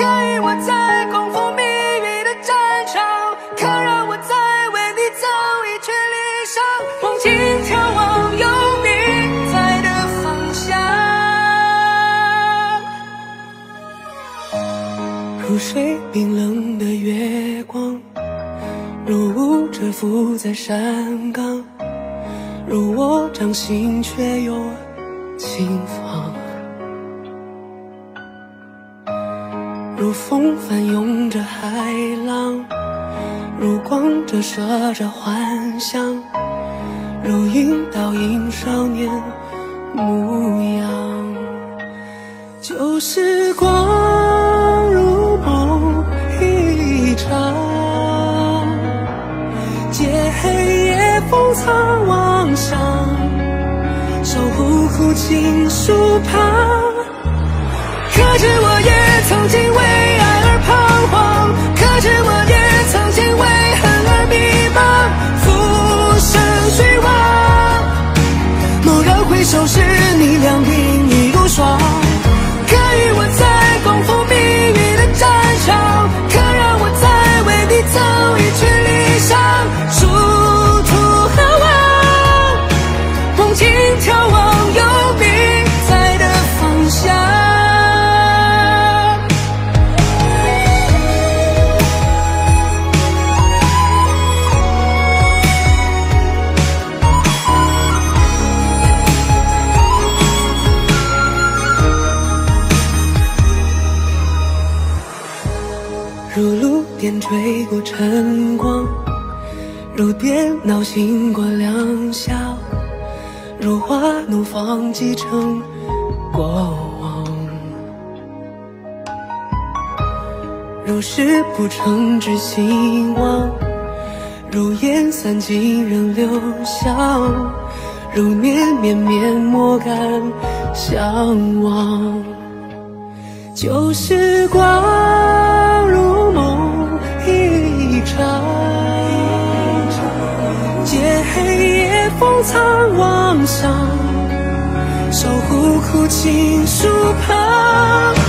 可以我在空风密雨的战场，可让我再为你走一圈理想，往前眺望有你在的方向。如水冰冷的月光，如雾蛰伏在山岗，如我掌心却又轻放，如风翻涌着海浪，如光折射着幻想，如影倒映少年模样。旧时光如梦一场，借黑夜风藏妄想，守护苦情树旁。可知我也曾经为爱而彷徨，可知我也曾经为恨而迷茫，浮生虚妄。蓦然回首时，你两鬓已如霜。可与我在狂风密雨的战场，可让我再为你走一圈理想，殊途何往？往前眺望有你在的方向。如露点缀过晨光，如电脑醒过良宵，如花怒放继承过往，如誓不成之希望，如烟散尽仍留香，如念绵绵莫敢相忘。旧时光如梦一场，借黑夜风藏妄想，守护苦情树旁。